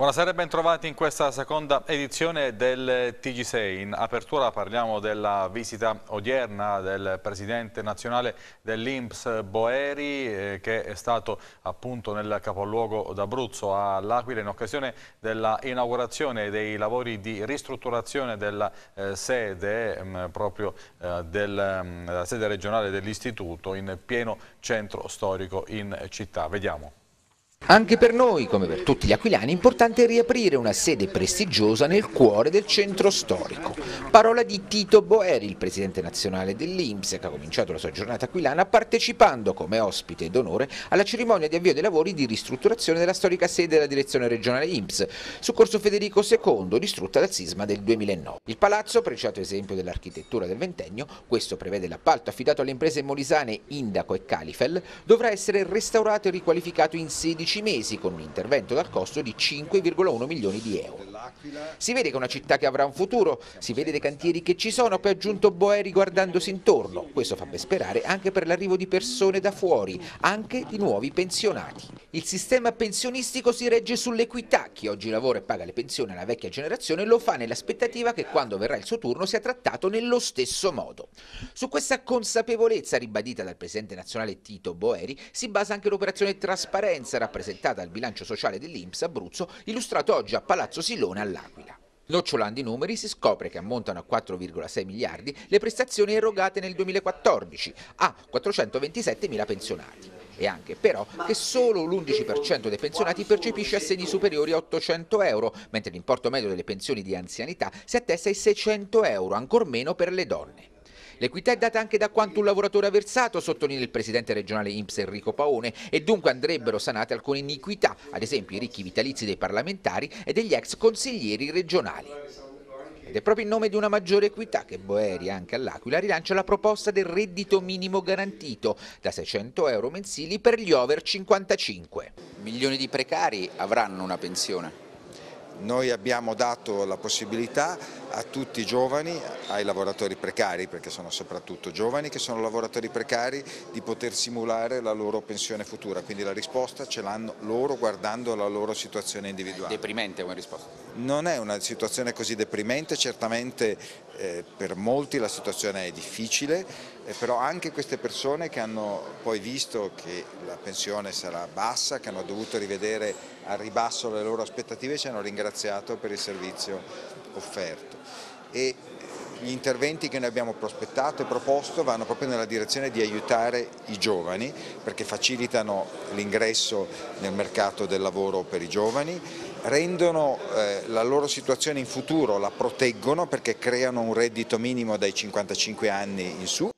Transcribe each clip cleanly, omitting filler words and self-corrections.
Buonasera e bentrovati in questa seconda edizione del TG6. In apertura parliamo della visita odierna del Presidente nazionale dell'INPS Boeri che è stato appunto nel capoluogo d'Abruzzo all'Aquila in occasione della inaugurazione dei lavori di ristrutturazione della sede della sede regionale dell'istituto in pieno centro storico in città. Vediamo. Anche per noi, come per tutti gli aquilani, è importante riaprire una sede prestigiosa nel cuore del centro storico. Parola di Tito Boeri, il presidente nazionale dell'INPS, che ha cominciato la sua giornata aquilana partecipando come ospite d'onore alla cerimonia di avvio dei lavori di ristrutturazione della storica sede della direzione regionale INPS, su Corso Federico II, distrutta dal sisma del 2009. Il palazzo, preciato esempio dell'architettura del ventennio, questo prevede l'appalto affidato alle imprese molisane Indaco e Califel, dovrà essere restaurato e riqualificato in 16 mesi con un intervento dal costo di 5,1 milioni di euro. Si vede che è una città che avrà un futuro, si vede dei cantieri che ci sono, poi ha aggiunto Boeri guardandosi intorno. Questo fa ben sperare anche per l'arrivo di persone da fuori, anche di nuovi pensionati. Il sistema pensionistico si regge sull'equità. Chi oggi lavora e paga le pensioni alla vecchia generazione lo fa nell'aspettativa che quando verrà il suo turno sia trattato nello stesso modo. Su questa consapevolezza ribadita dal presidente nazionale Tito Boeri si basa anche l'operazione Trasparenza rappresentata al bilancio sociale dell'INPS Abruzzo, illustrato oggi a Palazzo Silone all'Aquila. Nocciolando i numeri si scopre che ammontano a 4,6 miliardi le prestazioni erogate nel 2014 a 427.000 pensionati. E anche però che solo l'11% dei pensionati percepisce assegni superiori a 800 euro, mentre l'importo medio delle pensioni di anzianità si attesta ai 600 euro, ancor meno per le donne. L'equità è data anche da quanto un lavoratore ha versato, sottolinea il presidente regionale INPS Enrico Paone, e dunque andrebbero sanate alcune iniquità, ad esempio i ricchi vitalizi dei parlamentari e degli ex consiglieri regionali. Ed è proprio in nome di una maggiore equità che Boeri, anche all'Aquila, rilancia la proposta del reddito minimo garantito da 600 euro mensili per gli over 55. Milioni di precari avranno una pensione. Noi abbiamo dato la possibilità a tutti i giovani, ai lavoratori precari, perché sono soprattutto giovani che sono lavoratori precari, di poter simulare la loro pensione futura, quindi la risposta ce l'hanno loro guardando la loro situazione individuale. Deprimente come risposta? Non è una situazione così deprimente, certamente per molti la situazione è difficile, però anche queste persone che hanno poi visto che la pensione sarà bassa, che hanno dovuto rivedere a ribasso le loro aspettative, ci hanno ringraziato per il servizio offerto. E gli interventi che noi abbiamo prospettato e proposto vanno proprio nella direzione di aiutare i giovani, perché facilitano l'ingresso nel mercato del lavoro per i giovani, rendono la loro situazione in futuro, la proteggono perché creano un reddito minimo dai 55 anni in su.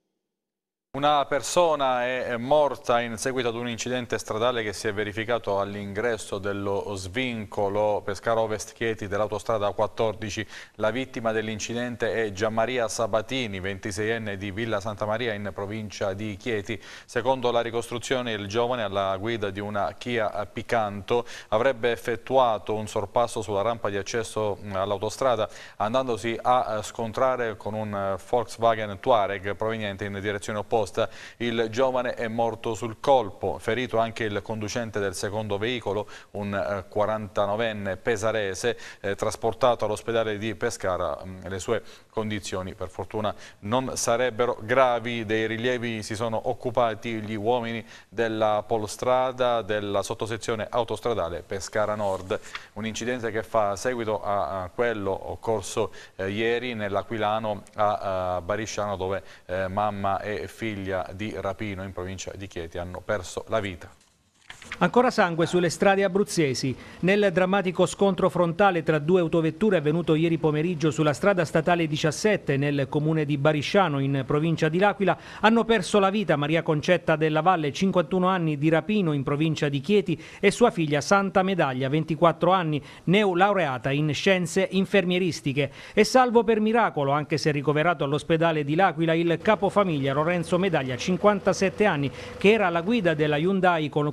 Una persona è morta in seguito ad un incidente stradale che si è verificato all'ingresso dello svincolo Pescara Ovest Chieti dell'autostrada 14. La vittima dell'incidente è Gianmaria Sabatini, 26enne di Villa Santa Maria in provincia di Chieti. Secondo la ricostruzione, il giovane alla guida di una Kia Picanto avrebbe effettuato un sorpasso sulla rampa di accesso all'autostrada andandosi a scontrare con un Volkswagen Touareg proveniente in direzione opposta. Il giovane è morto sul colpo, ferito anche il conducente del secondo veicolo, un 49enne pesarese, trasportato all'ospedale di Pescara. Le sue condizioni per fortuna non sarebbero gravi. Dei rilievi si sono occupati gli uomini della Polstrada della sottosezione autostradale Pescara Nord. Un incidente che fa seguito a quello occorso ieri nell'Aquilano a Barisciano, dove mamma e figlia di Rapino in provincia di Chieti hanno perso la vita. Ancora sangue sulle strade abruzzesi. Nel drammatico scontro frontale tra due autovetture avvenuto ieri pomeriggio sulla strada statale 17 nel comune di Barisciano in provincia di L'Aquila hanno perso la vita Maria Concetta della Valle, 51 anni, di Rapino in provincia di Chieti, e sua figlia Santa Medaglia, 24 anni, neolaureata in scienze infermieristiche. E salvo per miracolo, anche se ricoverato all'ospedale di L'Aquila, il capofamiglia Lorenzo Medaglia, 57 anni, che era alla guida della Hyundai con cui la famiglia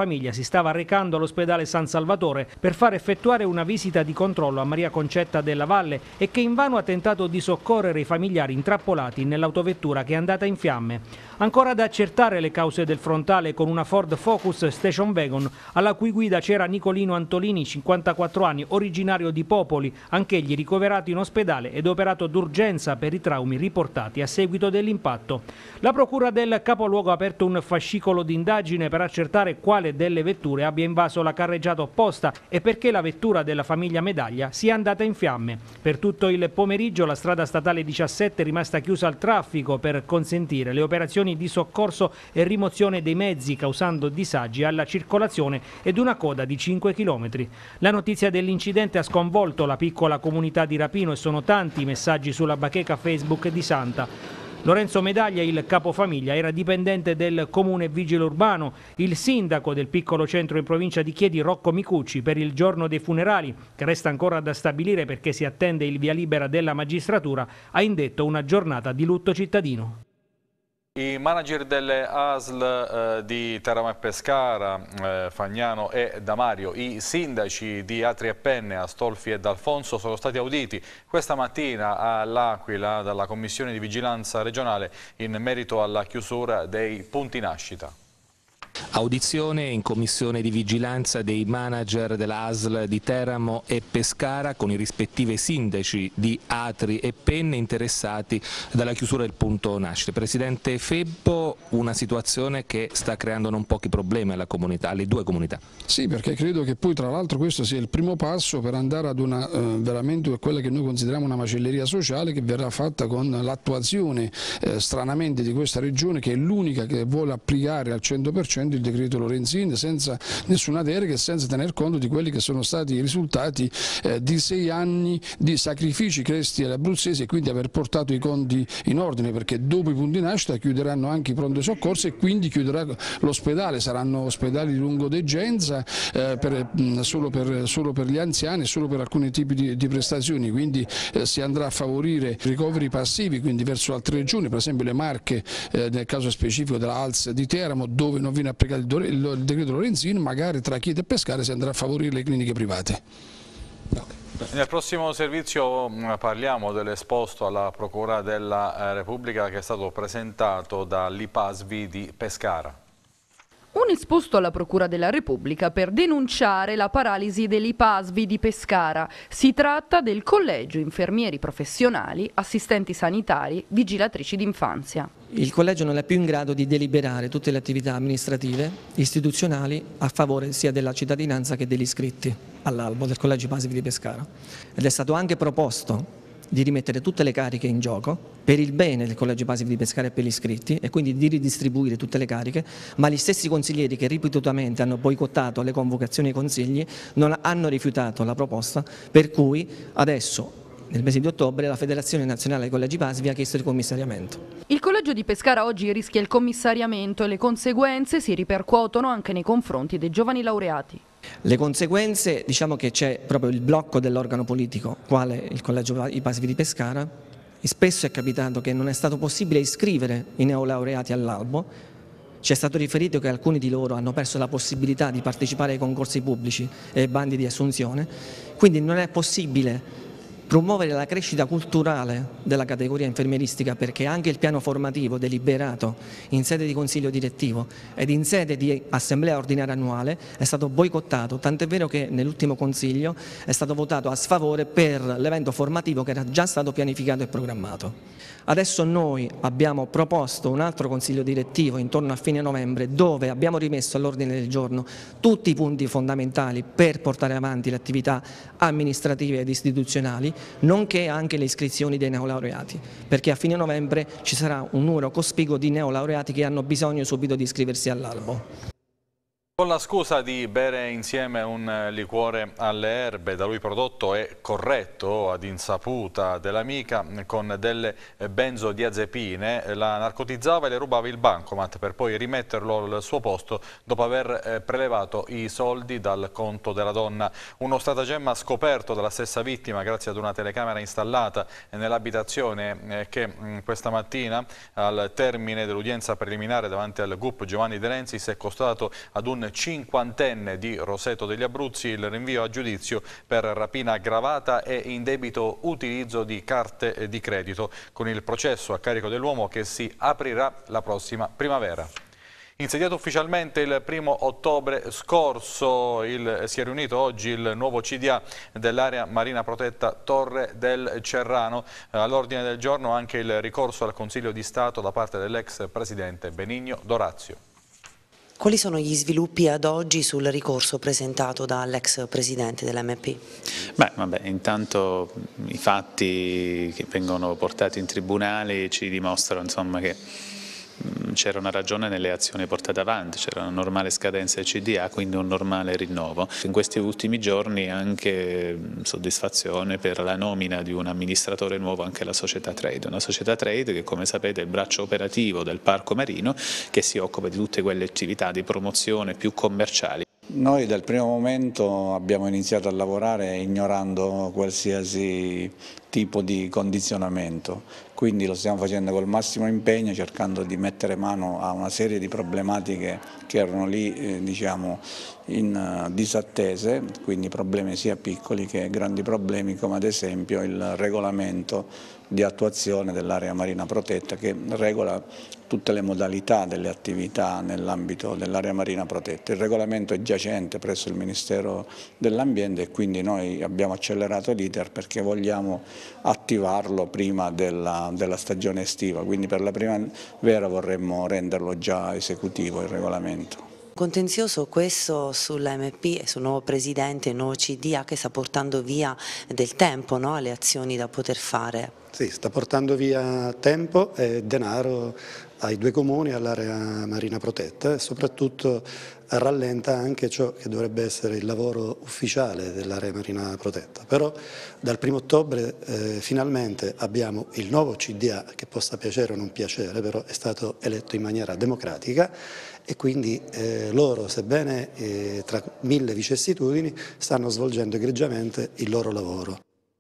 famiglia si stava recando all'ospedale San Salvatore per far effettuare una visita di controllo a Maria Concetta della Valle e che invano ha tentato di soccorrere i familiari intrappolati nell'autovettura che è andata in fiamme. Ancora da accertare le cause del frontale con una Ford Focus Station Wagon alla cui guida c'era Nicolino Antolini, 54 anni, originario di Popoli, anch'egli ricoverato in ospedale ed operato d'urgenza per i traumi riportati a seguito dell'impatto. La procura del capoluogo ha aperto un fascicolo di indagine per accertare quale delle vetture abbia invaso la carreggiata opposta e perché la vettura della famiglia Medaglia sia andata in fiamme. Per tutto il pomeriggio la strada statale 17 è rimasta chiusa al traffico per consentire le operazioni di soccorso e rimozione dei mezzi, causando disagi alla circolazione ed una coda di 5 km. La notizia dell'incidente ha sconvolto la piccola comunità di Rapino e sono tanti i messaggi sulla bacheca Facebook di Santa. Lorenzo Medaglia, il capofamiglia, era dipendente del comune vigile urbano. Il sindaco del piccolo centro in provincia di Chieti, Rocco Micucci, per il giorno dei funerali, che resta ancora da stabilire perché si attende il via libera della magistratura, ha indetto una giornata di lutto cittadino. I manager delle ASL di Teramo e Pescara, Fagnano e Damario, i sindaci di Atri e Penne, Astolfi e D'Alfonso sono stati auditi questa mattina all'Aquila dalla Commissione di Vigilanza regionale in merito alla chiusura dei punti nascita. Audizione in commissione di vigilanza dei manager della ASL di Teramo e Pescara con i rispettivi sindaci di Atri e Penne interessati dalla chiusura del punto nascita. Presidente Febbo, una situazione che sta creando non pochi problemi alla comunità, alle due comunità. Sì, perché credo che poi tra l'altro questo sia il primo passo per andare ad una veramente quella che noi consideriamo una macelleria sociale che verrà fatta con l'attuazione stranamente di questa regione, che è l'unica che vuole applicare al 100% il decreto Lorenzin senza nessuna delega e senza tener conto di quelli che sono stati i risultati di 6 anni di sacrifici chiesti agli abruzzesi e quindi aver portato i conti in ordine, perché dopo i punti nascita chiuderanno anche i pronto soccorso e quindi chiuderà l'ospedale, saranno ospedali di lungodegenza solo per gli anziani e solo per alcuni tipi di prestazioni, quindi si andrà a favorire ricoveri passivi, quindi verso altre regioni, per esempio le Marche, nel caso specifico della ALS di Teramo, dove non viene applicato il decreto Lorenzin, magari tra Chieti e Pescara si andrà a favorire le cliniche private. Nel prossimo servizio parliamo dell'esposto alla Procura della Repubblica che è stato presentato dall'IPASVI di Pescara. Un esposto alla Procura della Repubblica per denunciare la paralisi dell'IPASVI di Pescara. Si tratta del Collegio Infermieri Professionali, Assistenti Sanitari, Vigilatrici d'infanzia. Il collegio non è più in grado di deliberare tutte le attività amministrative, istituzionali a favore sia della cittadinanza che degli iscritti all'albo del Collegio IPASVI di Pescara. Ed è stato anche proposto di rimettere tutte le cariche in gioco per il bene del Collegio IPASVI di Pescara e per gli iscritti e quindi di ridistribuire tutte le cariche, ma gli stessi consiglieri che ripetutamente hanno boicottato le convocazioni ai consigli non hanno rifiutato la proposta, per cui adesso nel mese di ottobre la Federazione Nazionale dei Collegi IPASVI ha chiesto il commissariamento. Il Collegio di Pescara oggi rischia il commissariamento e le conseguenze si ripercuotono anche nei confronti dei giovani laureati. Le conseguenze, diciamo che c'è proprio il blocco dell'organo politico, quale il Collegio IPASVI di Pescara, e spesso è capitato che non è stato possibile iscrivere i neolaureati all'albo. Ci è stato riferito che alcuni di loro hanno perso la possibilità di partecipare ai concorsi pubblici e ai bandi di assunzione, quindi non è possibile promuovere la crescita culturale della categoria infermieristica, perché anche il piano formativo deliberato in sede di consiglio direttivo ed in sede di assemblea ordinaria annuale è stato boicottato, tant'è vero che nell'ultimo consiglio è stato votato a sfavore per l'evento formativo che era già stato pianificato e programmato. Adesso noi abbiamo proposto un altro consiglio direttivo intorno a fine novembre dove abbiamo rimesso all'ordine del giorno tutti i punti fondamentali per portare avanti le attività amministrative ed istituzionali, nonché anche le iscrizioni dei neolaureati, perché a fine novembre ci sarà un numero cospicuo di neolaureati che hanno bisogno subito di iscriversi all'albo. Con la scusa di bere insieme un liquore alle erbe da lui prodotto e corretto ad insaputa dell'amica con delle benzodiazepine, la narcotizzava e le rubava il bancomat per poi rimetterlo al suo posto dopo aver prelevato i soldi dal conto della donna. Uno stratagemma scoperto dalla stessa vittima grazie ad una telecamera installata nell'abitazione che questa mattina al termine dell'udienza preliminare davanti al GUP Giovanni De Renzi si è costato ad un un cinquantenne di Roseto degli Abruzzi il rinvio a giudizio per rapina aggravata e indebito utilizzo di carte di credito, con il processo a carico dell'uomo che si aprirà la prossima primavera. Insediato ufficialmente il 1° ottobre scorso, si è riunito oggi il nuovo CDA dell'area marina protetta Torre del Cerrano. All'ordine del giorno anche il ricorso al Consiglio di Stato da parte dell'ex presidente Benigno D'Orazio. Quali sono gli sviluppi ad oggi sul ricorso presentato dall'ex presidente dell'MP? Intanto i fatti che vengono portati in tribunale ci dimostrano, insomma, che c'era una ragione nelle azioni portate avanti, c'era una normale scadenza del CDA, quindi un normale rinnovo. In questi ultimi giorni anche soddisfazione per la nomina di un amministratore nuovo anche alla società Trade, una società Trade che, come sapete, è il braccio operativo del parco marino che si occupa di tutte quelle attività di promozione più commerciali. Noi dal primo momento abbiamo iniziato a lavorare ignorando qualsiasi tipo di condizionamento, quindi lo stiamo facendo col massimo impegno, cercando di mettere mano a una serie di problematiche che erano lì in disattese, quindi problemi sia piccoli che grandi problemi, come ad esempio il regolamento di attuazione dell'area marina protetta che regola tutte le modalità delle attività nell'ambito dell'area marina protetta. Il regolamento è giacente presso il Ministero dell'Ambiente e quindi noi abbiamo accelerato l'iter perché vogliamo attivarlo prima della stagione estiva, quindi per la primavera vorremmo renderlo già esecutivo il regolamento. Contenzioso questo sull'MP e sul nuovo presidente, il nuovo CDA che sta portando via del tempo, no? Le azioni da poter fare. Sì, sta portando via tempo e denaro ai due comuni, all'area marina protetta e soprattutto rallenta anche ciò che dovrebbe essere il lavoro ufficiale dell'area marina protetta. Però dal 1° ottobre finalmente abbiamo il nuovo CDA, che possa piacere o non piacere, però è stato eletto in maniera democratica e quindi loro, sebbene tra mille vicissitudini, stanno svolgendo egregiamente il loro lavoro.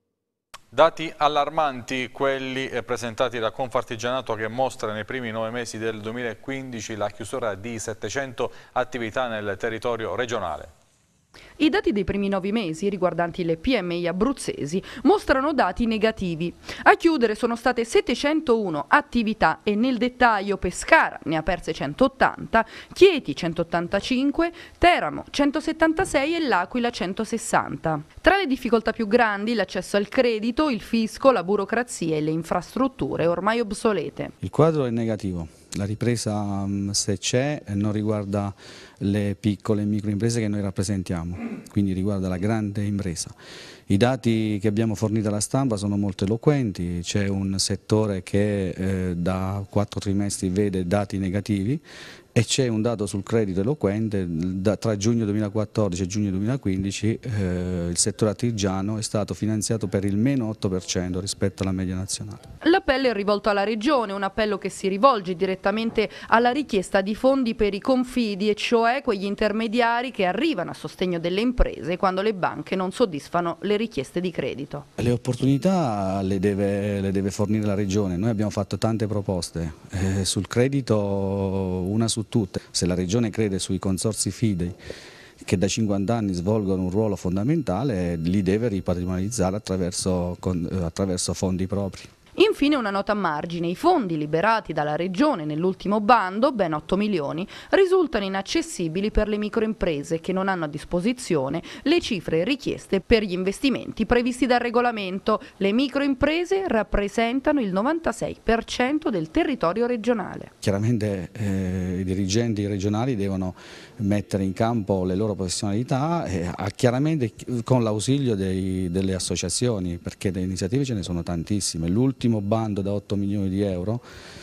Dati allarmanti quelli presentati da Confartigianato, che mostra nei primi 9 mesi del 2015 la chiusura di 700 attività nel territorio regionale. I dati dei primi 9 mesi riguardanti le PMI abruzzesi mostrano dati negativi. A chiudere sono state 701 attività e nel dettaglio Pescara ne ha perse 180, Chieti 185, Teramo 176 e L'Aquila 160. Tra le difficoltà più grandi l'accesso al credito, il fisco, la burocrazia e le infrastrutture ormai obsolete. Il quadro è negativo. La ripresa, se c'è, non riguarda le piccole e microimprese che noi rappresentiamo, quindi riguarda la grande impresa. I dati che abbiamo fornito alla stampa sono molto eloquenti, c'è un settore che da 4 trimestri vede dati negativi e c'è un dato sul credito eloquente. Tra giugno 2014 e giugno 2015 il settore artigiano è stato finanziato per il meno 8% rispetto alla media nazionale. L'appello è rivolto alla Regione, un appello che si rivolge direttamente alla richiesta di fondi per i confidi, e cioè quegli intermediari che arrivano a sostegno delle imprese quando le banche non soddisfano le richieste di credito. Le opportunità le deve fornire la Regione. Noi abbiamo fatto tante proposte sul credito, una su tutte. Se la Regione crede sui consorzi FIDE che da 50 anni svolgono un ruolo fondamentale, li deve ripatrimonializzare attraverso fondi propri. Infine una nota a margine: i fondi liberati dalla Regione nell'ultimo bando, ben 8 milioni, risultano inaccessibili per le microimprese che non hanno a disposizione le cifre richieste per gli investimenti previsti dal regolamento. Le microimprese rappresentano il 96% del territorio regionale. Chiaramente i dirigenti regionali devono mettere in campo le loro professionalità, chiaramente con l'ausilio delle associazioni, perché le iniziative ce ne sono tantissime. L'ultimo bando da 8 milioni di euro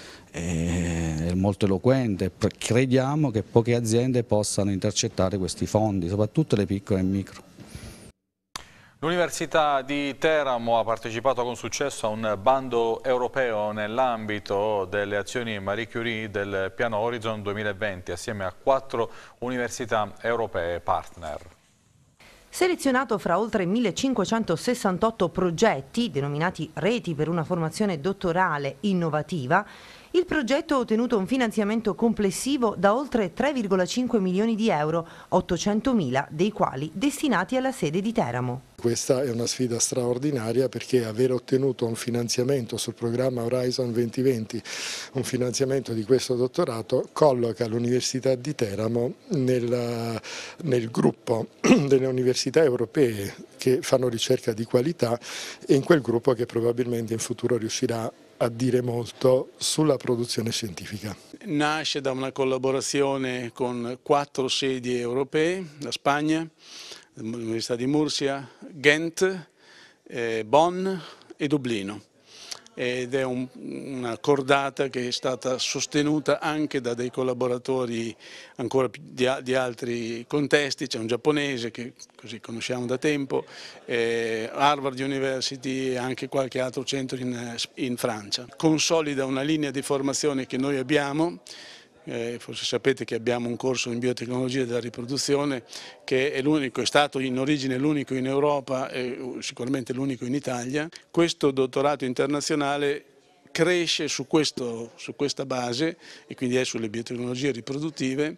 è molto eloquente. Crediamo che poche aziende possano intercettare questi fondi, soprattutto le piccole e micro. L'Università di Teramo ha partecipato con successo a un bando europeo nell'ambito delle azioni Marie Curie del piano Horizon 2020 assieme a 4 università europee partner. Selezionato fra oltre 1568 progetti, denominati Reti per una formazione dottorale innovativa, Il progetto ha ottenuto un finanziamento complessivo da oltre 3,5 milioni di euro, 800.000 dei quali destinati alla sede di Teramo. Questa è una sfida straordinaria perché aver ottenuto un finanziamento sul programma Horizon 2020, un finanziamento di questo dottorato, colloca l'Università di Teramo nel gruppo delle università europee che fanno ricerca di qualità e in quel gruppo che probabilmente in futuro riuscirà a dire molto sulla produzione scientifica. Nasce da una collaborazione con 4 sedi europee, la Spagna, l'Università di Murcia, Ghent, Bonn e Dublino. Ed è una cordata che è stata sostenuta anche da dei collaboratori ancora di altri contesti. C'è un giapponese che così conosciamo da tempo, Harvard University e anche qualche altro centro in Francia. Consolida una linea di formazione che noi abbiamo. Forse sapete che abbiamo un corso in biotecnologia della riproduzione che è stato in origine l'unico in Europa e sicuramente l'unico in Italia. Questo dottorato internazionale cresce su questa base e quindi è sulle biotecnologie riproduttive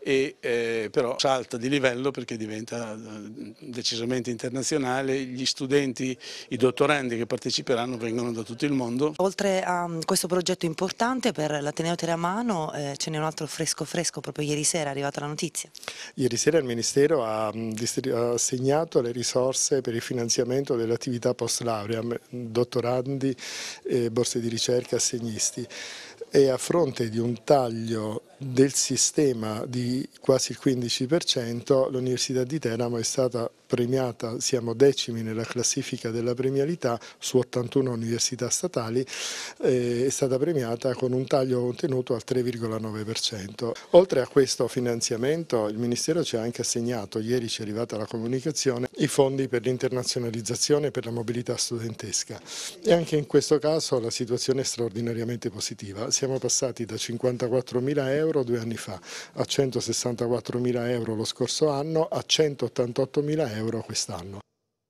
però salta di livello perché diventa decisamente internazionale. Gli studenti, i dottorandi che parteciperanno vengono da tutto il mondo. Oltre a questo progetto importante per l'Ateneo Teramano ce n'è un altro fresco proprio ieri sera è arrivata la notizia. Ieri sera il Ministero ha assegnato le risorse per il finanziamento delle attività post laurea, dottorandi, borse di ricerca, assegnisti. E a fronte di un taglio del sistema di quasi il 15%, l'Università di Teramo è stata premiata, siamo decimi nella classifica della premialità su 81 università statali, è stata premiata con un taglio ottenuto al 3,9%. Oltre a questo finanziamento il Ministero ci ha anche assegnato, ieri ci è arrivata la comunicazione, i fondi per l'internazionalizzazione e per la mobilità studentesca e anche in questo caso la situazione è straordinariamente positiva. Siamo passati da 54.000 euro 2 anni fa a 164.000 euro lo scorso anno a 188.000 euro quest'anno.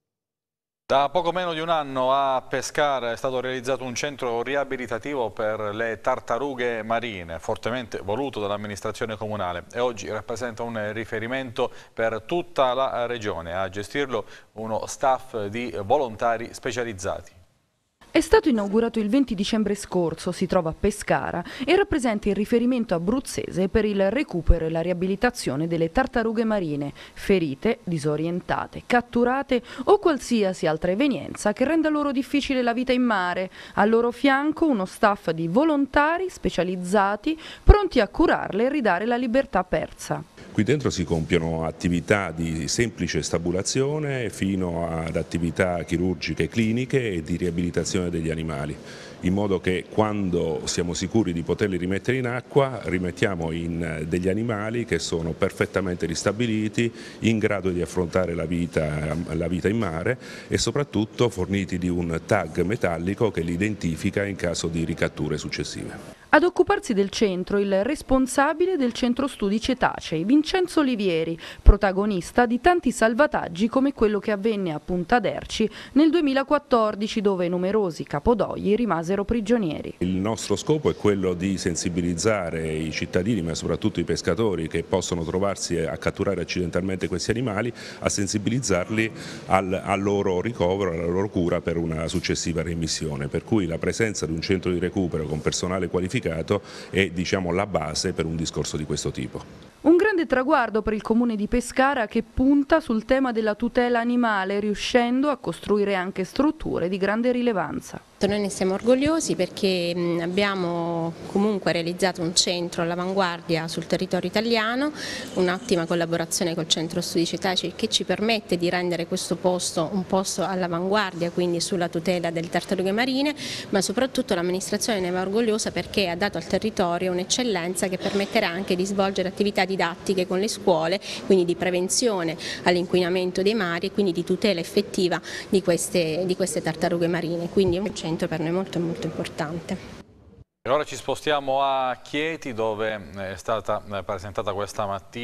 Da poco meno di un anno a Pescara è stato realizzato un centro riabilitativo per le tartarughe marine, fortemente voluto dall'amministrazione comunale e oggi rappresenta un riferimento per tutta la regione. A gestirlo uno staff di volontari specializzati. È stato inaugurato il 20 dicembre scorso, si trova a Pescara e rappresenta il riferimento abruzzese per il recupero e la riabilitazione delle tartarughe marine, ferite, disorientate, catturate o qualsiasi altra evenienza che renda loro difficile la vita in mare. Al loro fianco uno staff di volontari specializzati pronti a curarle e ridare la libertà persa. Qui dentro si compiono attività di semplice stabulazione fino ad attività chirurgiche cliniche e di riabilitazione degli animali, in modo che quando siamo sicuri di poterli rimettere in acqua, rimettiamo in degli animali che sono perfettamente ristabiliti, in grado di affrontare la vita in mare e soprattutto forniti di un tag metallico che li identifica in caso di ricatture successive. Ad occuparsi del centro il responsabile del centro studi cetacei, Vincenzo Olivieri, protagonista di tanti salvataggi come quello che avvenne a Punta d'Erci nel 2014 dove numerosi capodogli rimasero prigionieri. Il nostro scopo è quello di sensibilizzare i cittadini ma soprattutto i pescatori che possono trovarsi a catturare accidentalmente questi animali, a sensibilizzarli al loro ricovero, alla loro cura per una successiva reimmissione, per cui la presenza di un centro di recupero con personale qualificato è la base per un discorso di questo tipo. Un grande traguardo per il comune di Pescara che punta sul tema della tutela animale, riuscendo a costruire anche strutture di grande rilevanza. Noi ne siamo orgogliosi perché abbiamo comunque realizzato un centro all'avanguardia sul territorio italiano, un'ottima collaborazione col centro studi cetacei che ci permette di rendere questo posto un posto all'avanguardia, quindi sulla tutela delle tartarughe marine, ma soprattutto l'amministrazione ne va orgogliosa perché ha dato al territorio un'eccellenza che permetterà anche di svolgere attività didattiche con le scuole, quindi di prevenzione all'inquinamento dei mari e quindi di tutela effettiva di queste tartarughe marine, quindi è un centro per noi molto importante. E ora ci spostiamo a Chieti dove è stata presentata questa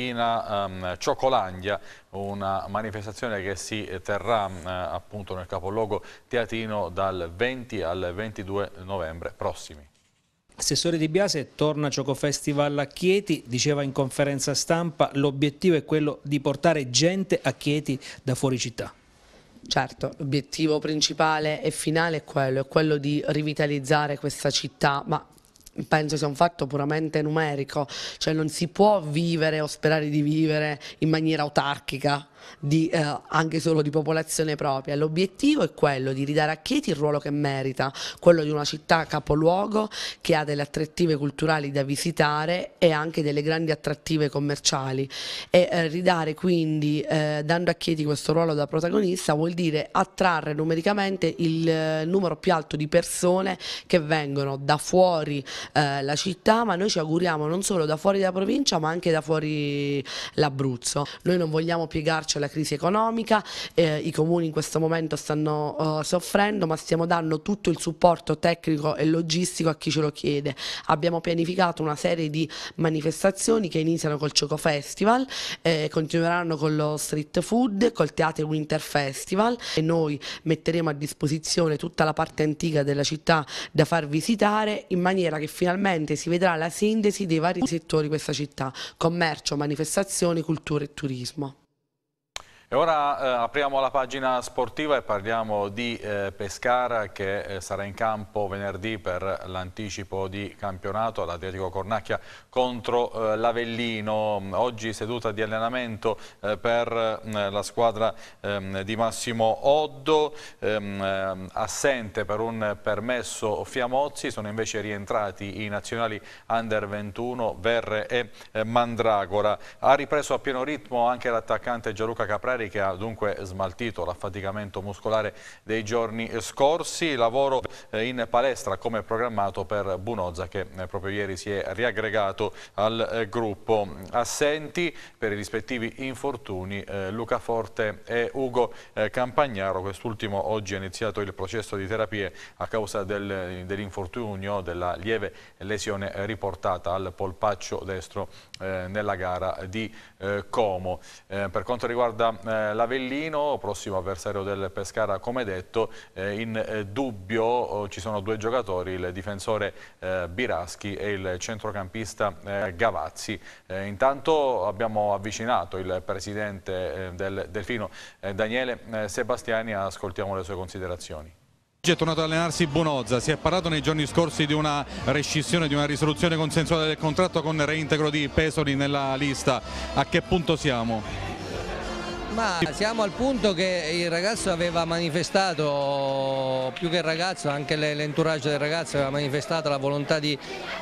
mattina Cioccolandia, una manifestazione che si terrà appunto nel capoluogo teatino dal 20 al 22 novembre prossimi. L'assessore Di Biase torna a Gioco Festival a Chieti, diceva in conferenza stampa l'obiettivo è quello di portare gente a Chieti da fuori città. Certo, l'obiettivo principale e finale è quello di rivitalizzare questa città, ma penso sia un fatto puramente numerico, cioè non si può vivere o sperare di vivere in maniera autarchica. Anche solo di popolazione propria. L'obiettivo è quello di ridare a Chieti il ruolo che merita, quello di una città capoluogo che ha delle attrattive culturali da visitare e anche delle grandi attrattive commerciali, e ridare quindi, dando a Chieti questo ruolo da protagonista, vuol dire attrarre numericamente il numero più alto di persone che vengono da fuori la città, ma noi ci auguriamo non solo da fuori la provincia ma anche da fuori l'Abruzzo. Noi non vogliamo piegarci alla crisi economica, i comuni in questo momento stanno soffrendo, ma stiamo dando tutto il supporto tecnico e logistico a chi ce lo chiede. Abbiamo pianificato una serie di manifestazioni che iniziano col Gioco Festival, continueranno con lo street food, col Teatro Winter Festival, e noi metteremo a disposizione tutta la parte antica della città da far visitare, in maniera che finalmente si vedrà la sintesi dei vari settori di questa città: commercio, manifestazioni, cultura e turismo. E ora apriamo la pagina sportiva e parliamo di Pescara, che sarà in campo venerdì per l'anticipo di campionato all'Atletico Cornacchia contro l'Avellino. Oggi seduta di allenamento per la squadra di Massimo Oddo, assente per un permesso Fiamozzi, sono invece rientrati i nazionali Under 21 Verre e Mandragora. Ha ripreso a pieno ritmo anche l'attaccante Gianluca Caprari, che ha dunque smaltito l'affaticamento muscolare dei giorni scorsi. Lavoro in palestra come programmato per Bunozza, che proprio ieri si è riaggregato al gruppo. Assenti per i rispettivi infortuni Luca Forte e Ugo Campagnaro. Quest'ultimo oggi ha iniziato il processo di terapie a causa dell'infortunio, della lieve lesione riportata al polpaccio destro nella gara di Como. Per quanto riguarda l'Avellino, prossimo avversario del Pescara, come detto, in dubbio ci sono due giocatori, il difensore Biraschi e il centrocampista Gavazzi. Intanto abbiamo avvicinato il presidente del Delfino, Daniele Sebastiani, ascoltiamo le sue considerazioni. Oggi è tornato ad allenarsi Bunozza, si è parlato nei giorni scorsi di una rescissione, di una risoluzione consensuale del contratto con reintegro di Pesoli nella lista. A che punto siamo? Ma siamo al punto che il ragazzo aveva manifestato, più che il ragazzo, anche l'entourage del ragazzo aveva manifestato la volontà di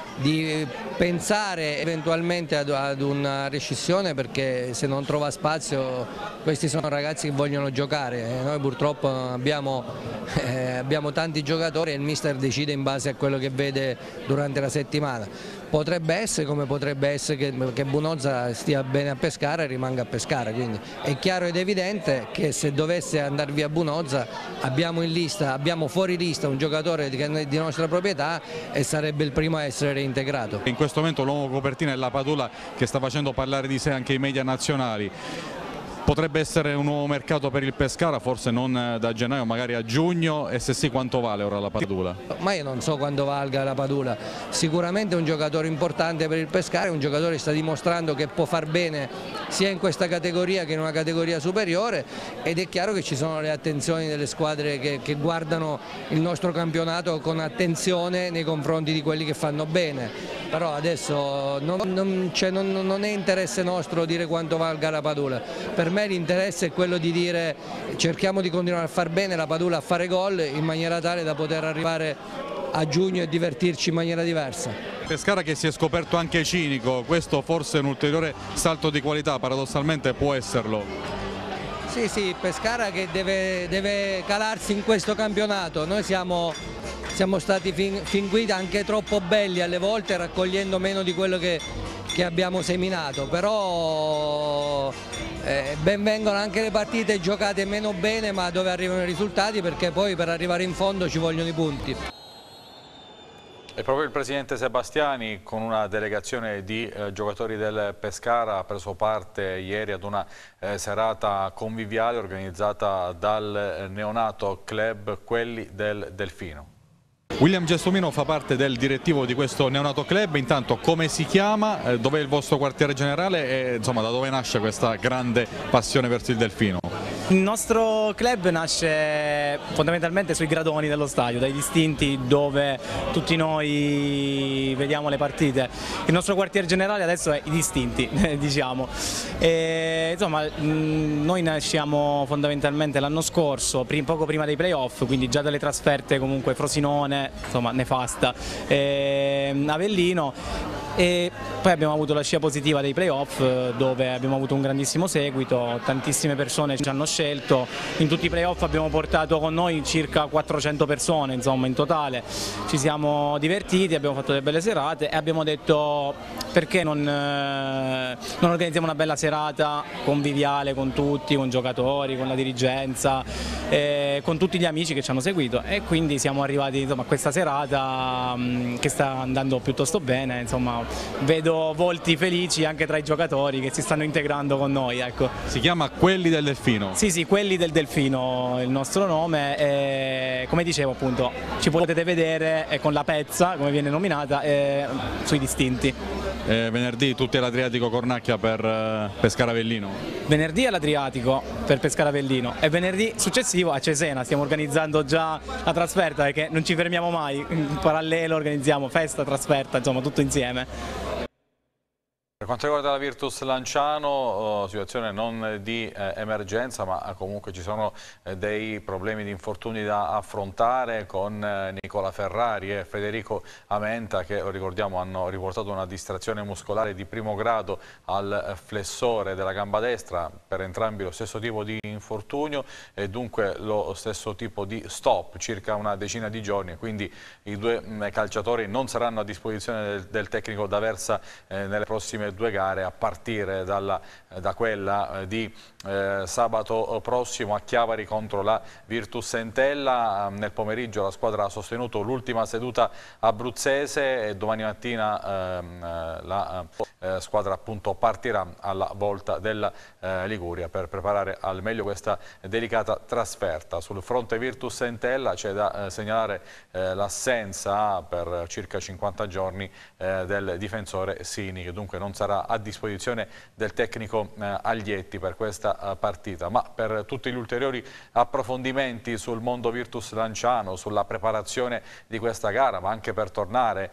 pensare eventualmente ad una rescissione, perché se non trova spazio questi sono ragazzi che vogliono giocare. Noi purtroppo abbiamo tanti giocatori e il mister decide in base a quello che vede durante la settimana. Potrebbe essere, come potrebbe essere, che Bunozza stia bene a Pescara e rimanga a Pescara, quindi è chiaro ed evidente che se dovesse andare via Bunozza abbiamo fuori lista un giocatore di nostra proprietà e sarebbe il primo a essere reintegrato. In questo momento l'uomo copertina è la Padula, che sta facendo parlare di sé anche i media nazionali. Potrebbe essere un nuovo mercato per il Pescara, forse non da gennaio, magari a giugno, e se sì quanto vale ora la Padula? Ma io non so quanto valga la Padula, sicuramente è un giocatore importante per il Pescara, è un giocatore che sta dimostrando che può far bene sia in questa categoria che in una categoria superiore, ed è chiaro che ci sono le attenzioni delle squadre che guardano il nostro campionato con attenzione nei confronti di quelli che fanno bene, però adesso non è interesse nostro dire quanto valga la Padula. Per me l'interesse è quello di dire cerchiamo di continuare a far bene, la Padula a fare gol in maniera tale da poter arrivare a giugno e divertirci in maniera diversa. Pescara che si è scoperto anche cinico, questo forse è un ulteriore salto di qualità, paradossalmente può esserlo. Sì, Pescara che deve calarsi in questo campionato. Noi siamo stati fin qui anche troppo belli alle volte, raccogliendo meno di quello che abbiamo seminato, però ben vengono anche le partite giocate meno bene ma dove arrivano i risultati, perché poi per arrivare in fondo ci vogliono i punti. E proprio il presidente Sebastiani, con una delegazione di giocatori del Pescara, ha preso parte ieri ad una serata conviviale organizzata dal neonato club Quelli del Delfino. William Gelsomino fa parte del direttivo di questo neonato club. Intanto, come si chiama, dov'è il vostro quartiere generale e insomma da dove nasce questa grande passione verso il delfino? Il nostro club nasce fondamentalmente sui gradoni dello stadio, dai distinti dove tutti noi vediamo le partite. Il nostro quartiere generale adesso è i distinti, diciamo. E, insomma, noi nasciamo fondamentalmente l'anno scorso, poco prima dei playoff, quindi già dalle trasferte comunque Frosinone, insomma nefasta, Avellino. E poi abbiamo avuto la scia positiva dei playoff dove abbiamo avuto un grandissimo seguito, tantissime persone ci hanno scelto, in tutti i playoff abbiamo portato con noi circa 400 persone, insomma in totale ci siamo divertiti, abbiamo fatto delle belle serate e abbiamo detto perché non organizziamo una bella serata conviviale con tutti, con giocatori, con la dirigenza, con tutti gli amici che ci hanno seguito e quindi siamo arrivati insomma, a questa serata che sta andando piuttosto bene, insomma. Vedo volti felici anche tra i giocatori che si stanno integrando con noi. Ecco. Si chiama Quelli del Delfino? Sì, Quelli del Delfino è il nostro nome e, come dicevo appunto ci potete vedere con la pezza, come viene nominata, sui distinti. Venerdì tutti all'Adriatico Cornacchia per Pescara Avellino? Venerdì all'Adriatico per Pescara Avellino e venerdì successivo a Cesena, stiamo organizzando già la trasferta perché non ci fermiamo mai, in parallelo organizziamo festa, trasferta, insomma tutto insieme. Per quanto riguarda la Virtus Lanciano, situazione non di emergenza, ma comunque ci sono dei problemi di infortuni da affrontare con Nicola Ferrari e Federico Amenta che, lo ricordiamo, hanno riportato una distrazione muscolare di primo grado al flessore della gamba destra, per entrambi lo stesso tipo di infortunio e dunque lo stesso tipo di stop, circa una decina di giorni, quindi i due calciatori non saranno a disposizione del tecnico D'Aversa nelle prossime due gare a partire da quella di sabato prossimo a Chiavari contro la Virtus Entella. Nel pomeriggio la squadra ha sostenuto l'ultima seduta abruzzese e domani mattina la squadra appunto partirà alla volta della Liguria per preparare al meglio questa delicata trasferta. Sul fronte Virtus Entella c'è da segnalare l'assenza per circa 50 giorni del difensore Sini, che dunque non sarà a disposizione del tecnico Aglietti per questa partita, ma per tutti gli ulteriori approfondimenti sul mondo Virtus Lanciano, sulla preparazione di questa gara, ma anche per tornare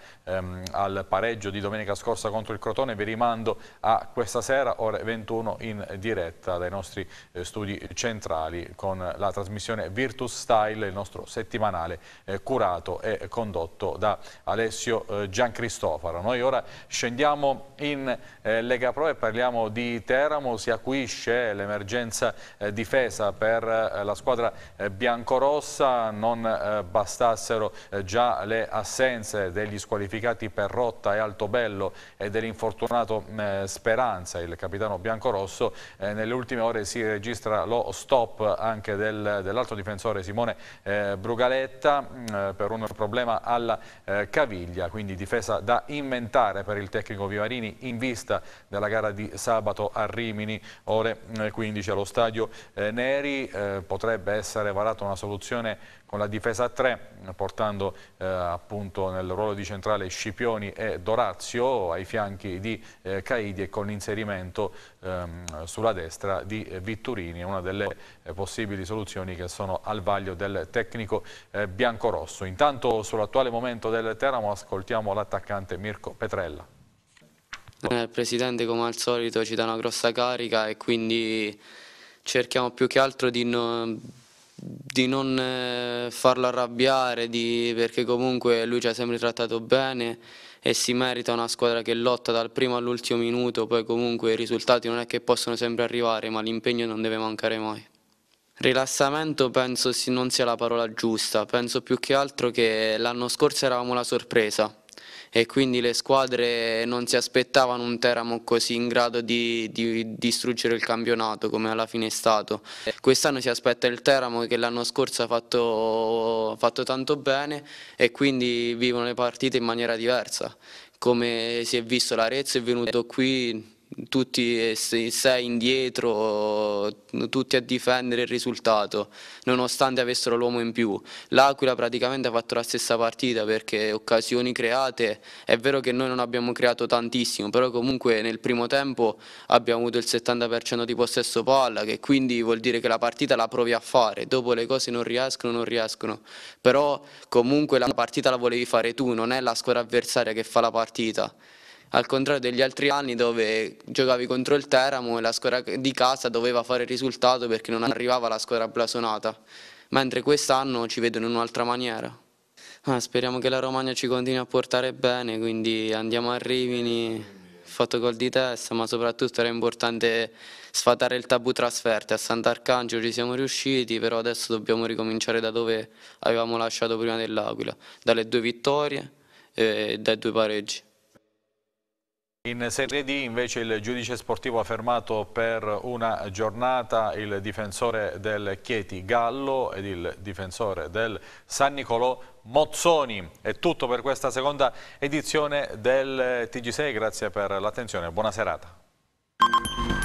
al pareggio di domenica scorsa contro il Crotone, vi rimando a questa sera, ore 21, in diretta dai nostri studi centrali con la trasmissione Virtus Style, il nostro settimanale curato e condotto da Alessio Giancristofaro. Noi ora scendiamo in Lega Pro e parliamo di Teramo. Si acuisce l'emergenza difesa per la squadra biancorossa, non bastassero già le assenze degli squalificati Perrotta e Altobello e dell'infortunato Speranza, il capitano biancorosso. Nelle ultime ore si registra lo stop anche dell'altro difensore Simone Brugaletta per un problema alla caviglia, quindi difesa da inventare per il tecnico Vivarini in vista della gara di sabato a Rimini, ore 15 allo stadio Neri. Potrebbe essere varata una soluzione con la difesa a 3, portando appunto nel ruolo di centrale Scipioni e Dorazio, ai fianchi di Caidi e con l'inserimento sulla destra di Vitturini, una delle possibili soluzioni che sono al vaglio del tecnico biancorosso. Intanto sull'attuale momento del Teramo ascoltiamo l'attaccante Mirko Petrella. Il presidente come al solito ci dà una grossa carica e quindi cerchiamo più che altro di non farlo arrabbiare, perché comunque lui ci ha sempre trattato bene e si merita una squadra che lotta dal primo all'ultimo minuto. Poi comunque i risultati non è che possono sempre arrivare, ma l'impegno non deve mancare mai. Rilassamento penso non sia la parola giusta, penso più che altro che l'anno scorso eravamo la sorpresa e quindi le squadre non si aspettavano un Teramo così in grado di distruggere il campionato come alla fine è stato. Quest'anno si aspetta il Teramo che l'anno scorso ha fatto tanto bene e quindi vivono le partite in maniera diversa. Come si è visto, l'Arezzo è venuto qui tutti 6 indietro, tutti a difendere il risultato, nonostante avessero l'uomo in più. L'Aquila praticamente ha fatto la stessa partita, perché occasioni create, è vero che noi non abbiamo creato tantissimo, però comunque nel primo tempo abbiamo avuto il 70% di possesso palla, che quindi vuol dire che la partita la provi a fare, dopo le cose non riescono, però comunque la partita la volevi fare tu, non è la squadra avversaria che fa la partita. Al contrario degli altri anni dove giocavi contro il Teramo e la squadra di casa doveva fare il risultato perché non arrivava la squadra blasonata, mentre quest'anno ci vedono in un'altra maniera. Speriamo che la Romagna ci continui a portare bene, quindi andiamo a Rimini, fatto gol di testa, ma soprattutto era importante sfatare il tabù trasferte. A Sant'Arcangelo ci siamo riusciti, però adesso dobbiamo ricominciare da dove avevamo lasciato prima dell'Aquila, dalle 2 vittorie e dai 2 pareggi. In Serie D invece il giudice sportivo ha fermato per una giornata il difensore del Chieti Gallo ed il difensore del San Nicolò Mozzoni. È tutto per questa seconda edizione del TG6, grazie per l'attenzione, buona serata.